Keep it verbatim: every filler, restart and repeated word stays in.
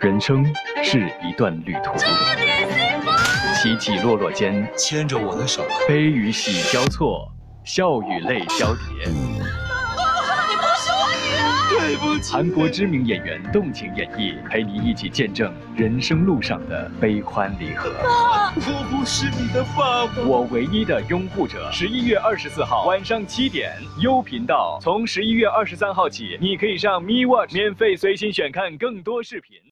人生是一段旅途，起起落落间， 牵着我的手， 悲与喜交错，笑与泪交叠。 你不是我女儿！ 对不起。 韩国知名演员动情演绎，陪你一起见证人生路上的悲欢离合。 我不是你的爸爸， 我唯一的拥护者。十一月二十四号晚上七点，优频道。从十一月二十三号起，你可以上 Me Watch 免费随心选看更多视频。